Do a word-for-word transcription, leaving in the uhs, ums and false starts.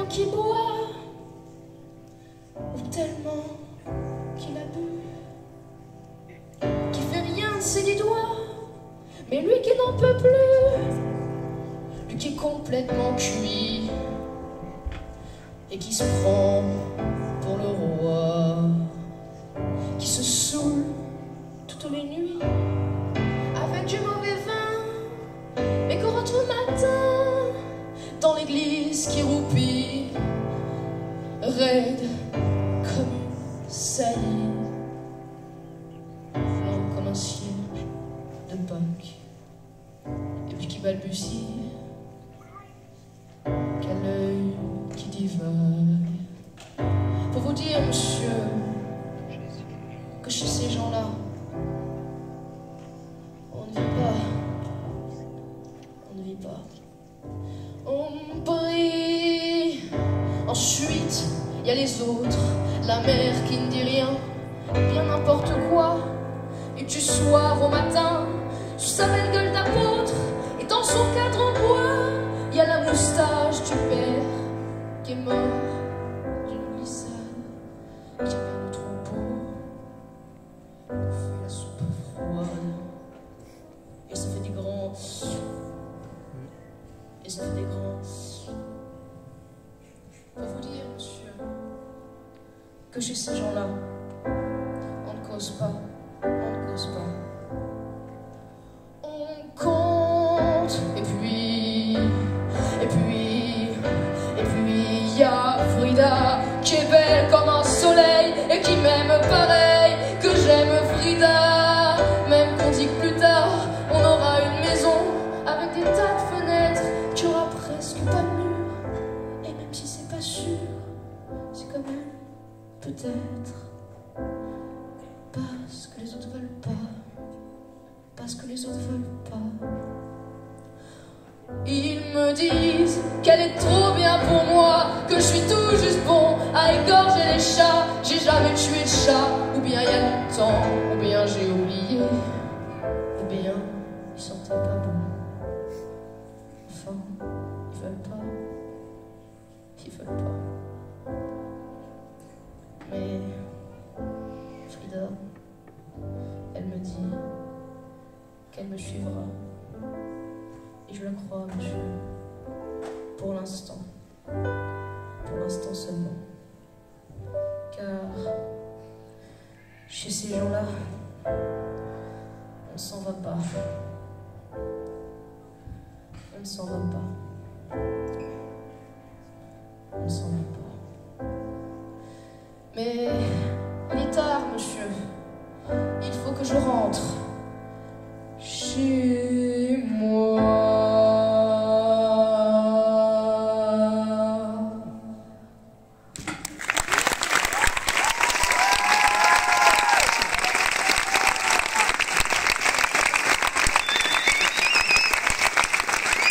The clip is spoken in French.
qui boit, ou tellement qu'il a bu, qui fait rien de ses dix doigts, mais lui qui n'en peut plus, lui qui est complètement cuit et qui se prend pour le roi, qui se saoule toutes les nuits avec du mauvais vin, mais qu'au rentre matin dans l'église qui roupit, raide comme une saillie, blanc comme un ciel de Pâques, et puis qui balbutie qu'à l'œil qui divague. Pour vous dire, monsieur, que chez ces gens-là, on ne vit pas, on ne vit pas. On prie. Ensuite, il y a les autres, la mère qui ne dit rien, bien n'importe quoi, et du soir au matin, sous sa belle gueule d'apôtre, et dans son cadre en bois, il y a la moustache du père qui est mort d'une glissade, qui a le troupeau, qui fait la soupe froide, et ça fait des grands, et ça fait des grands. Pour vous dire, monsieur, que chez ces gens-là, on ne cause pas, on ne cause pas. On compte, et puis, et puis, et puis, il y a Frida qui est belle comme un soleil et qui m'aime pareil que j'aime Frida. Même qu'on dit que plus tard, on aura une maison avec des tas de fenêtres qui aura presque pas de mur. Et même si c'est pas sûr, c'est quand même peut-être parce que les autres veulent pas, parce que les autres veulent pas. Ils me disent qu'elle est trop bien pour moi, que je suis tout juste bon à égorger les chats. J'ai jamais tué de chat, ou bien il y a longtemps, ou bien j'ai oublié, ou bien ils sentaient pas bon. Enfin, ils veulent pas, ils veulent pas. Mais Frida, elle me dit qu'elle me suivra. Et je la crois, monsieur, pour l'instant, pour l'instant seulement. Car chez ces gens-là, on ne s'en va pas. On ne s'en va pas. On ne s'en va pas. Mais il est tard, monsieur. Il faut que je rentre. Chut.